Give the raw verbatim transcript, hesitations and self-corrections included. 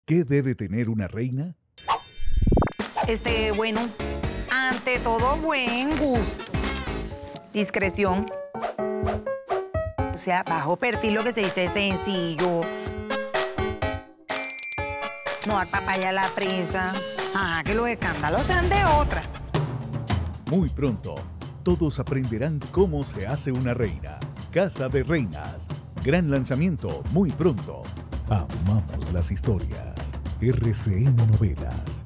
¿Qué debe tener una reina? Este, bueno, ante todo, buen gusto. Discreción. O sea, bajo perfil, lo que se dice sencillo. No dar papaya a la presa. Ajá, que los escándalos sean de otra. Muy pronto, todos aprenderán cómo se hace una reina. Casa de Reinas. Gran lanzamiento muy pronto. Amamos las historias. R C N Novelas.